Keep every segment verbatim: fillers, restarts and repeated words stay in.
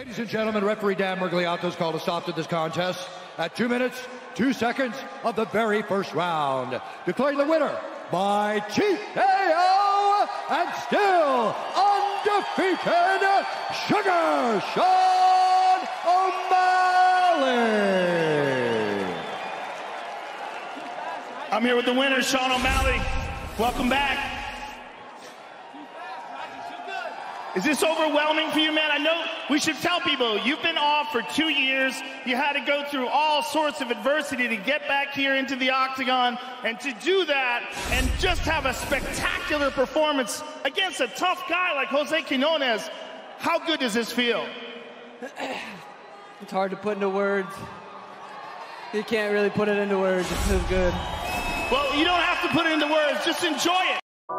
Ladies and gentlemen, referee Dan Miragliato has called a stop to this contest at two minutes, two seconds of the very first round. Declaring the winner by T K O and still undefeated, Sugar Sean O'Malley. I'm here with the winner, Sean O'Malley. Welcome back. Is this overwhelming for you, man? I know we should tell people you've been off for two years. You had to go through all sorts of adversity to get back here into the octagon, and to do that and just have a spectacular performance against a tough guy like Jose Quinones. How good does this feel? It's hard to put into words. You can't really put it into words. It feels good. Well, you don't have to put it into words. Just enjoy it.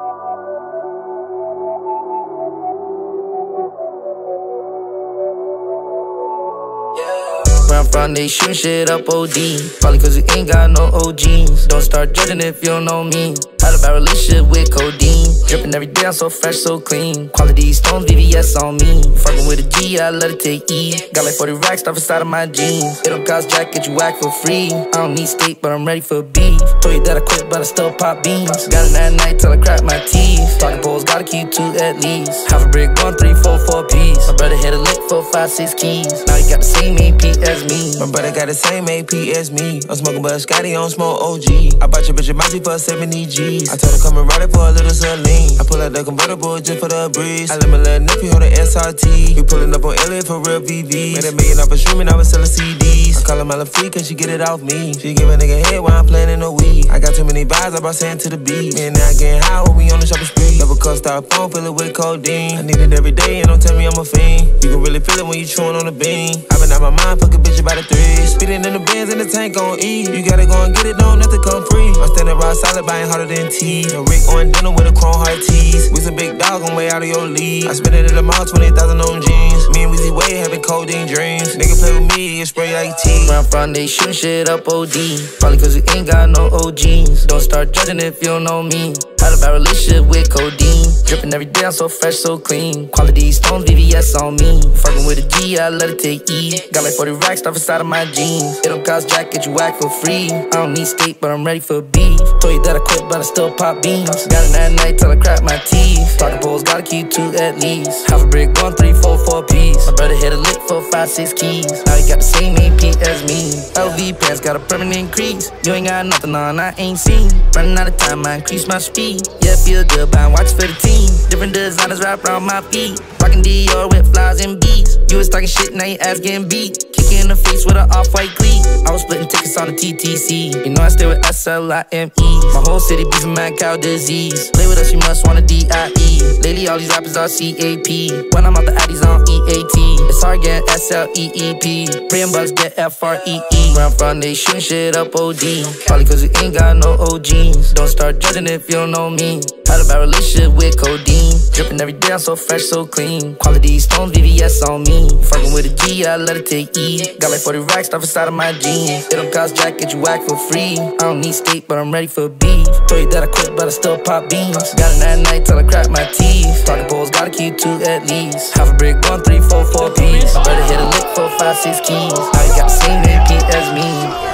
Where I'm from, they shootin' shit up O D. Probably cause we ain't got no O Gs. Don't start judging if you don't know me. Had a bad relationship with codeine. Drippin' every day, I'm so fresh, so clean. Quality stones, V V S on me. Fuckin' with a G, I let it take E. Got like forty racks stuff inside of my jeans. It don't cost jack, get you whack for free. I don't need steak, but I'm ready for beef. Told you that I quit, but I still pop beans. Got it at night till I crack my teeth. Talking bowls, gotta keep two at least. Half a brick, one, three, four, four piece. My brother hit a lick, four, five, six keys. Now he got the same A P as me. My brother got the same A P as me. I'm smoking but Scotty, on smoke O G. I bought your bitch a Mousy for seventy G's. I told her come and ride it for a little Celine. I pull out the convertible just for the breeze. I let my little nephew hold the S R T. We pulling up on L A for real V Vs. Made a million off of streaming, I was selling C Ds. I call her my free cause she get it off me. She give a nigga head while I'm playing in the weed. I got too many buys, I brought sand to the beat. Me and I getting high when we on the shopping spree. Double cup styrofoam, fill it with codeine. I need it every day and don't tell me I'm a fiend. You can really feel it when you chewing on the bean. I been out my mind, fuck a bitch about the three. Speeding in the Benz and the tank on E. You gotta go and get it, don't have to come free. I'm standing rock solid, buying harder than T. A Rick on dinner with a chrome heart tees. We some big dog on way out of your league. I spent it at the mall, twenty thousand on jeans. Me and Weezy Way having codeine dreams. Nigga play with me, you spray like tea. Where I'm from, they shootin' shit up O D. Probably cause we ain't got no O Gs. Don't start judging if you don't know me. Had a bad relationship with codeine. Drippin' every day, I'm so fresh, so clean. Quality stones, V V S on me. Fucking with a G, I let it take E. Got like forty racks stuff inside of my jeans. It don't cost jack, get you whack for free. I don't need steak, but I'm ready for beef. Told you that I quit, but I still pop beans. Got it at night till I crack my teeth. Talking bowls, gotta keep two at least. Half a brick, one, three, four, four piece. My brother hit a lick, four, five, six keys. Now he got the same A P as me. L V pants got a permanent increase. You ain't got nothing on, I ain't seen. Running out of time, I increase my speed. Yeah, feel good, buying watch for the team. Different designers wrap around my feet. Rockin' Dior with flies and beats. You was talking shit, now your ass getting beat. Kick in the face with an off-white cleat. I was splitting tickets on the T T C. You know I stay with S L I M E. My whole city beefing mad cow disease. Play with us, you must want a D I E. Lately all these rappers are C A P. When I'm out the Addies on E A T. It's hard getting S L E E P. Praying bucks get F R E E. Where I'm from, they shootin' shit up O D. Probably cause we ain't got no O Gs. Don't start judging if you don't know me. Had a bad relationship with codeine. Drippin' every day, I'm so fresh, so clean. Quality stones, V V S on me. Fucking with a G, I let it take E. Got like forty racks stuff inside of my jeans. It don't cost jack, get you whack for free. I don't need steak, but I'm ready for beef. Told you that I quit, but I still pop beans. Got it at night till I crack my teeth. Talking bowls, gotta keep two at least. Half a brick, one, three, four, four piece. My brother hit a lick, four, five, six keys. Now he got the same A P as me.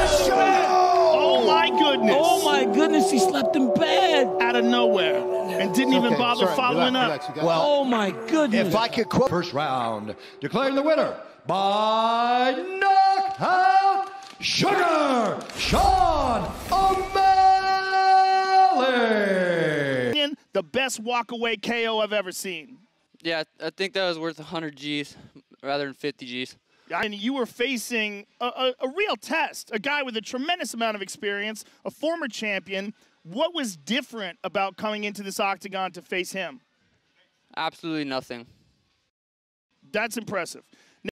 Oh my goodness. Oh my goodness, he slept in bed. Out of nowhere. And didn't even Okay, bother sorry, following relax, up. relax, Well, oh my goodness. if I could quote first round, declaring the winner by knockout, Sugar Sean O'Malley. The best walkaway K O I've ever seen. Yeah, I think that was worth one hundred G's rather than fifty G's. I mean, you were facing a, a, a real test, a guy with a tremendous amount of experience, a former champion. What was different about coming into this octagon to face him? Absolutely nothing. That's impressive.